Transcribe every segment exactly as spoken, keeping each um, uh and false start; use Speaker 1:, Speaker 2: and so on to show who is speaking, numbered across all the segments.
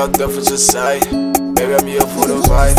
Speaker 1: our difference aside. Baby, I'm here for the vibe.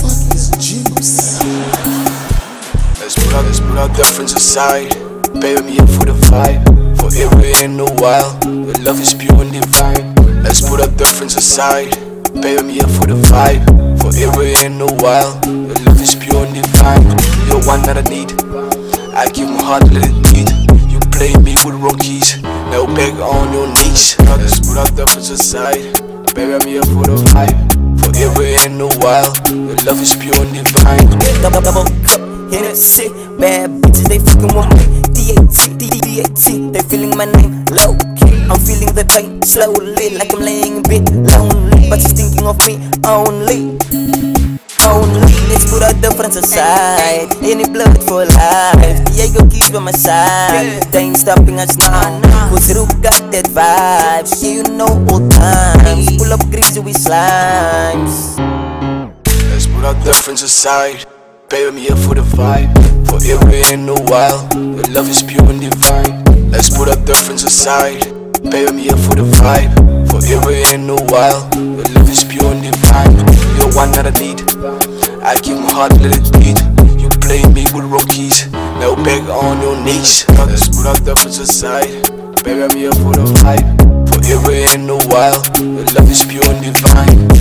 Speaker 1: Let's put our, let's put our difference aside. Baby, I'm here for the vibe. Forever and a while, your love is pure and divine. Let's put our difference aside. Baby, I'm here for the vibe. Forever and a while, your love is pure and divine. You're one that I need. I give my heart, let it beat. You play me with wrong keys. Now back on your knees. Now let's put our difference aside. Baby, I'm here for the vibe. Forever and a while, your love is pure and divine.
Speaker 2: Double, double cup, Hennessy. Bad bitches, they fucking with me. T A G, T A G, they feeling my name low key. I'm feeling the pain slowly, like I'm laying a bit lonely. But she's thinking of me only, only. Let's put our difference aside. Any blood for life. Tiago keeps by my side. They ain't stopping us now, cause Ru got that vibe. Yeah, you know all times. Pull up greasy with slimes.
Speaker 1: Let's put our difference aside. Baby, I'm here for the vibe. Forever and a while, your love is pure and divine. Let's put our difference aside. Baby, I'm here for the vibe. Forever and a while, your love is pure and divine. You're one that I need. I give my heart, let it beat. You play me with wrong keys. Now back on your knees. Now let's put our difference aside. Baby, I'm here for the vibe. Forever and a while, your love is pure and divine.